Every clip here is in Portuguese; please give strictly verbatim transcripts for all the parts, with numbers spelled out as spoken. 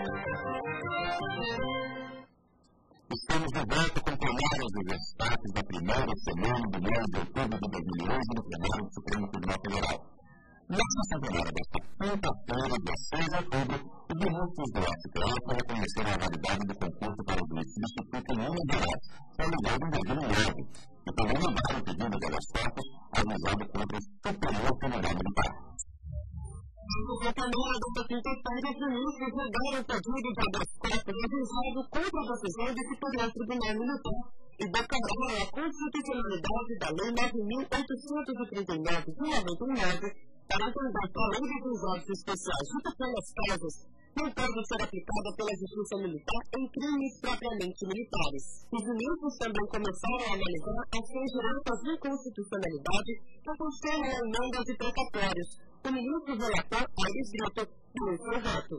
Estamos de volta com plenárias dos destaques da primeira semana do mês de outubro de dois mil e onze no plenário do Supremo Tribunal Federal. Nessa semana desta quinta-feira, dia seis de outubro, os ministros do S T F reconheceram a validade do concurso para o juiz substituto em Minas Gerais, realizado em dois mil e nove, e também mandaram o pedido de habeas corpus avisado contra o Superior Tribunal Militar. Na Câmara desta quinta-feira, os ministros negaram o pedido de habeas corpus avisado contra a decisão do Superior Tribunal Militar e declararam a constitucionalidade da Lei nove mil oitocentos e trinta e nove de noventa e nove para entender que a Lei dos Juizados Especiais de pequenas causas não pode ser aplicada pela Justiça Militar em crimes propriamente militares. Os ministros também começaram a analisar ações diretas de inconstitucionalidade que constroem emendas e precatórios. O ministro relator, Aires Brito, deu o seu voto.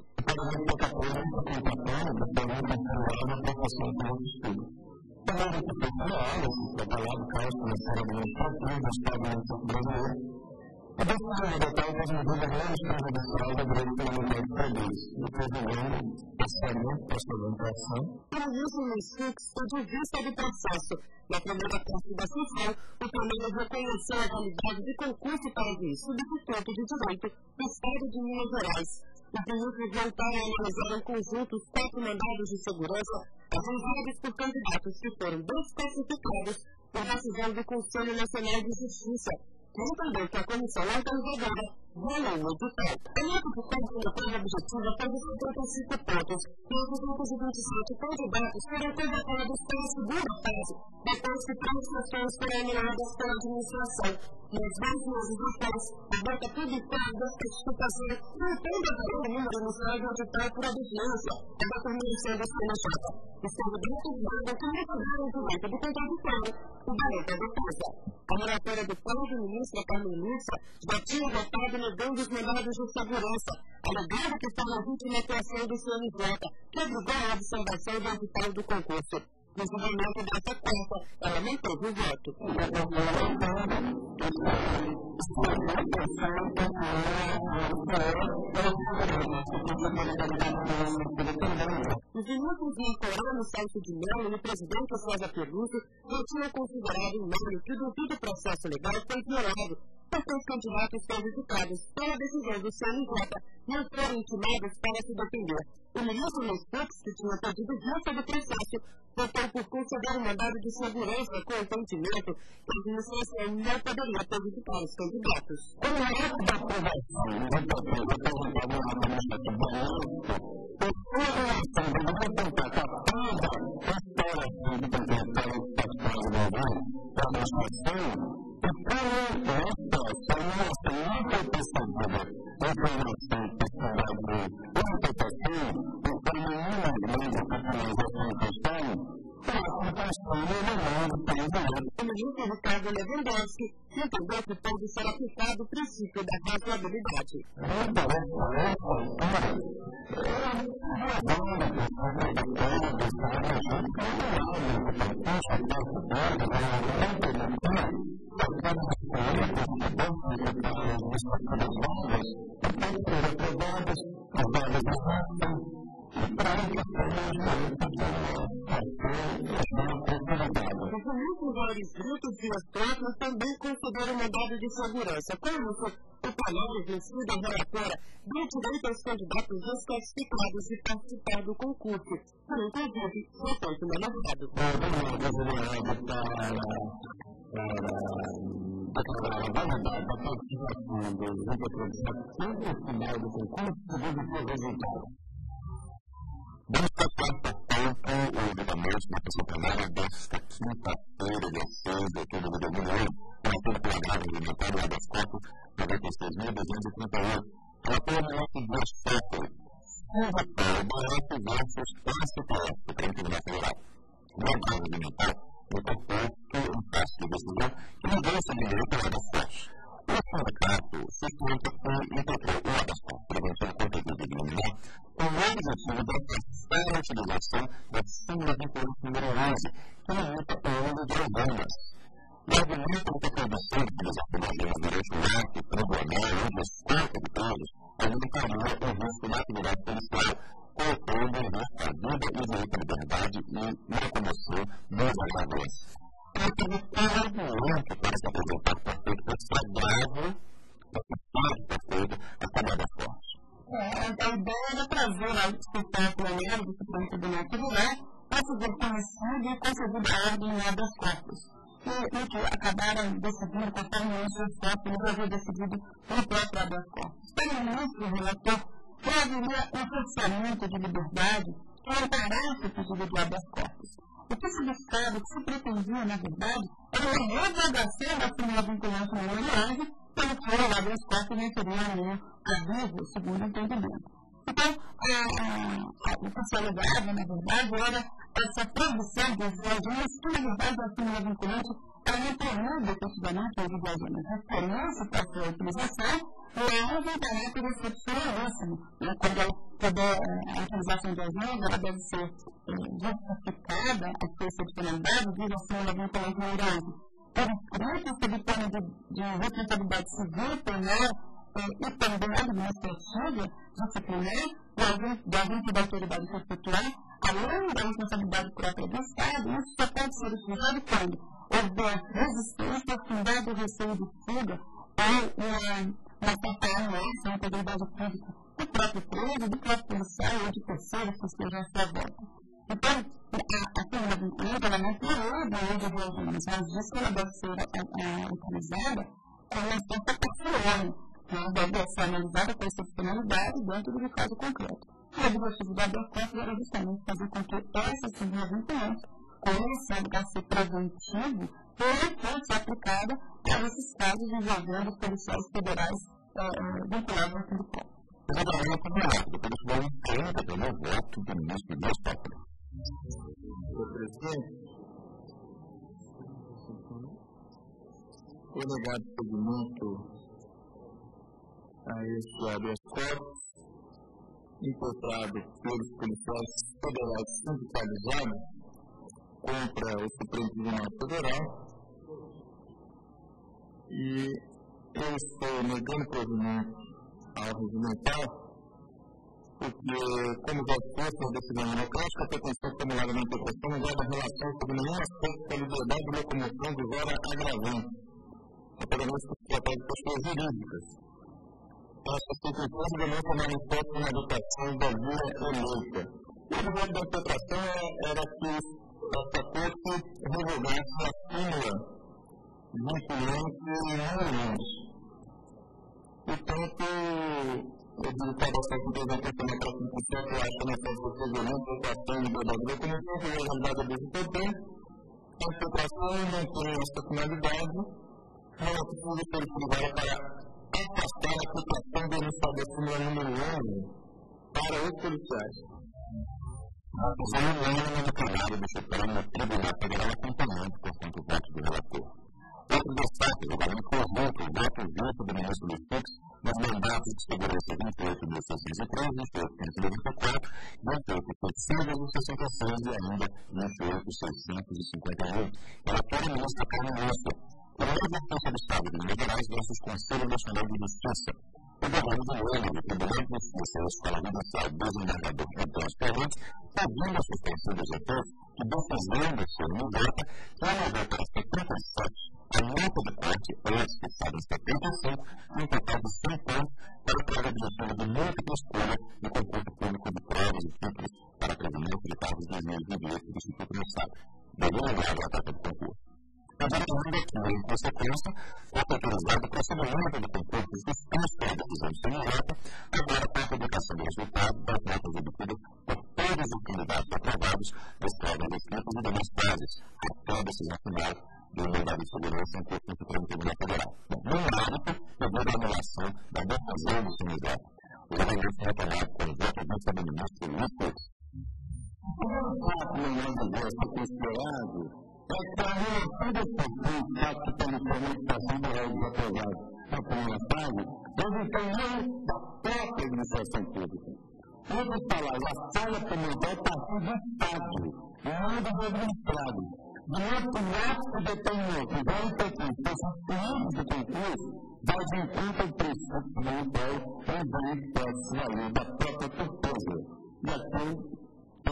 A decisão adotada das medidas menos prejudiciais ao direito fundamental do país, e prevenindo parcialmente esta orientação. O ministro Luiz Fux teve vista do processo. Na primeira parte da sessão, o plenário reconheceu a validade de concurso para juiz substituto de direito do Estado de Minas Gerais. Os ministros voltaram a analisar em conjunto os quatro mandados de segurança ajuizados por candidatos que foram desclassificados por decisão do Conselho Nacional de Justiça, que entendeu que a comissão organizadora violou o edital. A nota de candidatura objetiva teve setenta e cinco pontos, e os duzentos e vinte e sete candidatos foram convocados para a segunda fase, depois que três questões foram eliminadas pela administração. Nos dois meses após, a banca publicou a desclassificação mantendo a o número inicial do edital por obediência à determinação do C N J. Os candidatos mandam que retirar o direito do contraditório e direito à defesa. A relatora do Plano, ministra Carmen Lúcia, já tinha votado negando os mandados de segurança, alegando que estava vítima da atuação do C N J, que obrigou a observação do edital do concurso. No julgamento desta quarta, ela manteve o voto. Os ministros Nicolano Celso de Mello e o presidente César Peluso já tinham considerado em maio que o devido processo legal foi violado, porque os candidatos qualificados pela decisão do C N J não foram intimados para se defender. O ministro Luiz Fux, que tinha pedido vista do processo, votou por conceder um mandado de segurança com entendimento que a administração não poderia prejudicar os candidatos. O momento da aprovação do papel apresentado na Comissão de Balanço, por relação da representação da história do candidato particular do governo, da administração, e como esta formação não foi percebida em formação particular de interpretação, o caminho grande para finalização da questão, para a compreensão do elemento presidente. O ministro Ricardo Lewandowski entendeu que pode ser aplicado o princípio da razoabilidade. Não parece essa história. É a dona do Estado da Terra, do Estado da Gente, que não é o concurso da cidade, da realidade militar, da cada história, das mudanças de trabalho de estabilidades, que podem ser aprovadas, as vagas de raça, e para que as pessoas Os ministros Aires Brito e Dias Toffoli também consideram mandado de segurança. Com isso, o plenário vencido da relatora deu direito aos candidatos desclassificados de participar do concurso, que inclusive já foi finalizado. Declarar a validade da participação dos representantes no final do concurso, segundo o resultado. Vamos passar, portanto, o julgamento na sessão plenária desta quinta-feira, dia seis de outubro de dois mil e onze, relator pela grave alimentar e habeas corpus noventa e seis mil duzentos e trinta e um. Relator Renato Dias Toffoli. Relator Barreto versus S T F, Supremo Tribunal Federal. Na grave alimentar, foi proposto um caso de decisão que mudança de direito ao habeas corpus. O sindicato sustenta que integrou o habeas corpus prevenção contra o dívida liminar com o objetivo de afastar a utilização da súmula vinte e oito número onze, que limita o uso de agendas. O argumento de que a proibição de utilização de agendas durante o ato, tribunal ou desconto de presos aumentaria o risco na atividade policial, colocou direito à vida e direito à liberdade e locomoção dos agravamentos. Eu tive todo argumento para se apresentar para feito esse agravo, esse fato para feito a camada forte. É, a ideia era trazer a discussão plenária do Supremo Tribunal Federal para se ver conhecido e concedido a ordem em habeas corpus. E que acabaram decidindo conforme o ministro Stop não havia decidido pelo próprio habeas corpus. Para o ministro relator, que haveria um cerceamento de liberdade que amparasse o pedido do habeas corpus. O que se buscava, o que se pretendia, na verdade, era uma revogação da primeira vinculância memorial, pelo que o habeas corpus não seria a linha abuso, segundo o entendimento. Então, a, a, a, o que se alegava, na verdade, era essa proibição dos viajantes, que, na verdade, a primeira vinculante, ela não proíbe efetivamente os viajantes. Referência para a sua utilização, não vai dar por excepcionalíssimo. Quando a utilização de agentes, ela deve ser justificada, a sua excepcionalidade, diz assim, a vinculante memorial. Por escrito, sob pena de, de responsabilidade civil, penal e também administrativa, disciplinar, de alguém que da autoridade constitucional, além da responsabilidade própria do Estado, isso só pode ser utilizado quando houver resistência, fundado receio de fuga ou uma uma certa ameaça à integridade física do próprio preso, do próprio policial ou de terceiros que estejam à sua volta. Então, a, a pena vinculante, ela não proíbe o uso de agentes, mas diz que ela deve ser a, a, utilizada com uma certa parcela, ela deve ser analisada com excepcionalidade dentro do caso concreto. E o objetivo do habeas corpus era justamente fazer com que essa segunda vinculante, conhecendo a ser preventivo, não fosse aplicada a esses casos envolvendo os policiais federais vinculados ao sindicato. Eu vou dar uma opinião, depois eu vou entender pelo meu voto do ministro Dias Toffoli. Senhor presidente, foi negado seguimento a este habeas corpus, impetrado pelos policiais federais sindicalizados contra o Supremo Tribunal Federal, e eu estou negando provimento ao regimental, porque, como já exposto na decisão democrática, a pretensão formulada na interpretação não guarda relação sobre nenhum aspecto da liberdade de locomoção de vara agravante, apenas que se trata de pessoas jurídicas. Esta circunstância demonstra manifesto na adotação da via eleita. E o objeto da interpretação era que essa corte revogasse a súmula vinculante não. Portanto, eu digo para essa representação da próxima Constituição que eu acho que nessa procedimento, votação e liberdade de locomoção, que é a realidade do importante, a interpretação não tem essa finalidade, não é possível ser utilizada para afastar a aplicação do enunciado da súmula número onze para os policiais. A decisão unânime no plenário do Supremo Tribunal Federal acompanhando, portanto, o voto do relator. Outro destaque, o governo conjunto, o voto junto do ministro do Fux, nos mandatos de segurança vinte e oito mil seiscentos e três, vinte e oito mil quinhentos e noventa e quatro, vinte e oito mil seiscentos e sessenta e seis e ainda vinte e oito mil seiscentos e cinquenta e um. Relator o ministro Carlos Moura. O Exercício do Estado de Minas Gerais versus Conselho Nacional de Justiça. O governo de Minas, o Tribunal de Justiça e a Escola Judicial do Desembargador Antônio Ferreira, pedindo a suspensão dos efeitos que decisão do Supremo Tribunal que elevou para setenta e sete a nota de corte antes fixada em setenta e cinco, um total de cem pontos para a prova objetiva de múltipla escolha no concurso público de provas e títulos para provimento de cargos dois mil e vinte e oito do Instituto do Estado. Deve lembrar a data do concurso. Advertindo que, em consequência, foi autorizado o procedimento do concurso suspenso pela decisão de semelhante, agora com a publicação do resultado das notas obtidas por todos os candidatos aprovados das provas escritas e demais fases, até a decisão final do mandado de segurança em curso do Supremo Tribunal Federal. No âmbito, devido à anulação da decisão do semelhante, o governo foi retomado com o voto do ministro Luiz Fux. O fato melhor de Deus que foi esperado é que a relação desse conflito, que pela implementação da lei dos aprovados na primeira fase, resultou não da própria administração pública. Em outras palavras, a falha fundamental partiu do Estado, não dos administrados. De modo que o ato determinou que vai impedir que os excluídos do concurso vai de encontro ao princípio fundamental em vez de se valer da própria torpeza. E aqui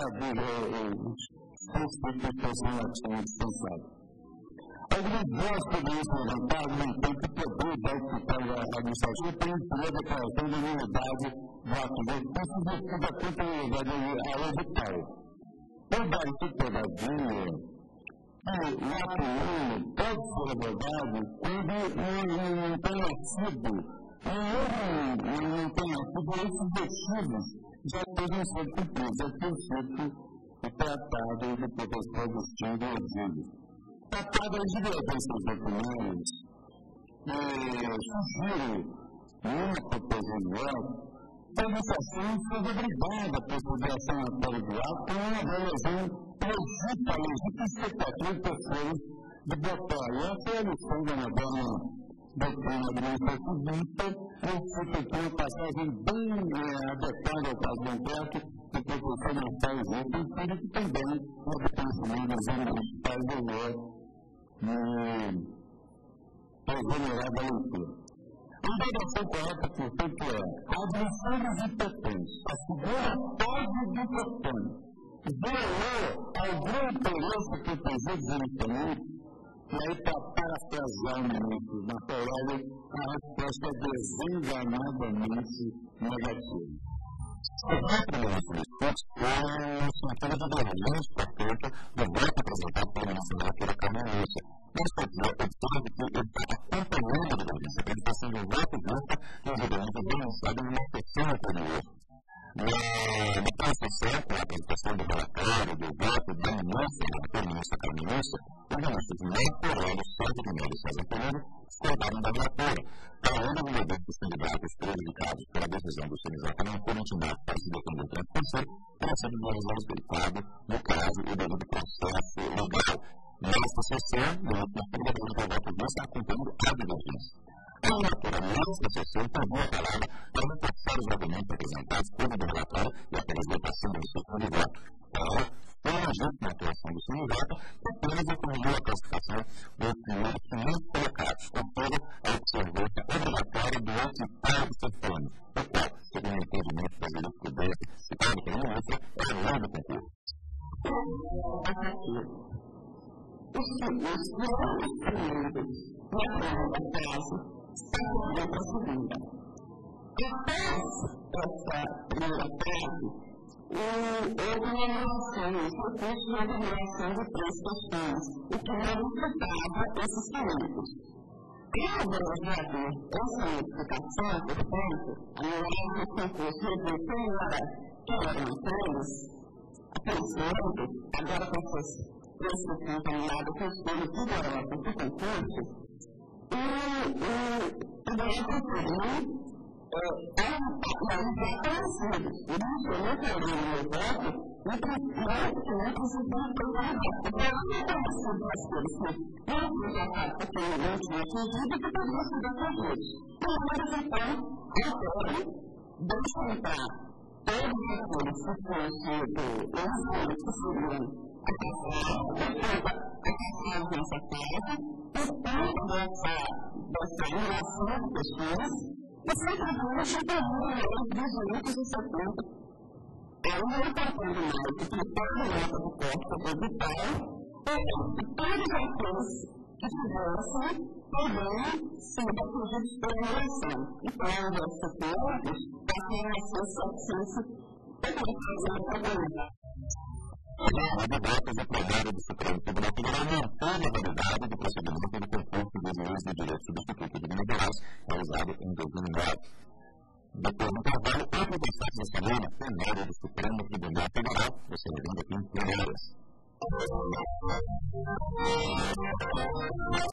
os conceitos relativos dispensados. Algumas boas evidências levantadas, no entanto, o poder da executória administrativa tem incluído a declaração da nulidade do ato de ofício e da continuidade ao edital. Eu disse, todavia, que o ato nulo pode ser abordado quando não tenha sido, não tenha sido esses objetivos já tenham sido cumpridos, já tenham sido o tratado do professor Agostinho do Exílio. Tratado de divergências documentos, sugiro uma proposição de voto, que a administração seja obrigada a proceder à sanatória do ato com uma avaliação legítima, legítima expectativa de terceiros de botar. E essa é a lição da moderna doutrina administrativista, eu cito aqui uma passagem bem adequada ao caso concreto do professor Marcelo Zito, e que também no reconhecimento dos municipais do Ló no exonerado da leitura. A indagação correta, portanto, é a admissão dos impotentes, a segunda fase do impotente, violou algum interesse protegido inicialmente. E aí, para parafrasear o ministro Marco Aurélio, a resposta é desenganadamente negativa. O próprio ministro dos Esportes foi um sentido de divergência, portanto, do voto apresentado pela ministra da Natura Carmen Lúcia. Mas, observe que ele está acompanhando a divergência, ele está sendo um voto vista que os eventos denunciados numa sessão anterior. Na sessão, com a apresentação do relatório, do voto da ministra, da ministra Carmen Lúcia, os ministros Marco Aurélio, Sérgio de Mello e César Pereira discordaram da relatória. Para além do movimento dos candidatos prejudicados pela decisão do Sindicato não foram intimados para se defender perante o Conselho, para ser respeitado, no caso, o devido processo legal. Nesta sessão, o ministro da voto vista acompanhando a divergência. A relatora, nesta sessão, tomou a palavra para reforçar os argumentos apresentados pelo relatório e a apresentação da instrução de voto. Ela foi uma legítima atuação do sindicato e apenas determinou a classificação dos primeiros quinhentos colocados, ou seja, a observância obrigatória do ocitado certame, o qual, segundo o entendimento da jurisprudência citado pela ministra, é a lei do concurso. Os primeiros primeiros na prova da frase seguida para a segunda. Após essa primeira frase, houve uma inovação, esse recurso de eliminação de três questões, o que modificava esses primeiros. Caso não haver essa modificação, portanto, a melhor do concurso reduz embora que eram aqueles, aqueles primeiros, agora com essas três questões eliminadas com os filhos vigorosos do concurso, e o direito comum é conhecido. Por isso, eu não falei no meu voto, não precisa concordar. Porque eu não conhecido as coisas que não concordaram com aquele não tinha atingido, que poderia ser atingido. Então, mas então, agora, deixa eu entrar todos aqueles que foram sido, os que seriam acassados nessa casa, portanto, dessa relação de pessoas, e simplesmente interviram os duzentos e setenta. Eu não entendo mais que toda nota do corpo edital, e todos aqueles que tivessem também sido atingidos pela eleição. Então, esses pontos, passam a ser setecentos e setenta. A debates do plenário do Supremo Tribunal Federal mantém a validade do procedimento do concurso dos juízes de direito substituto de Minas Gerais, realizado em dois mil e nove. Depois do trabalho, amplo destaque da semana, plenário do Supremo Tribunal Federal, você vendo aqui em primeiras.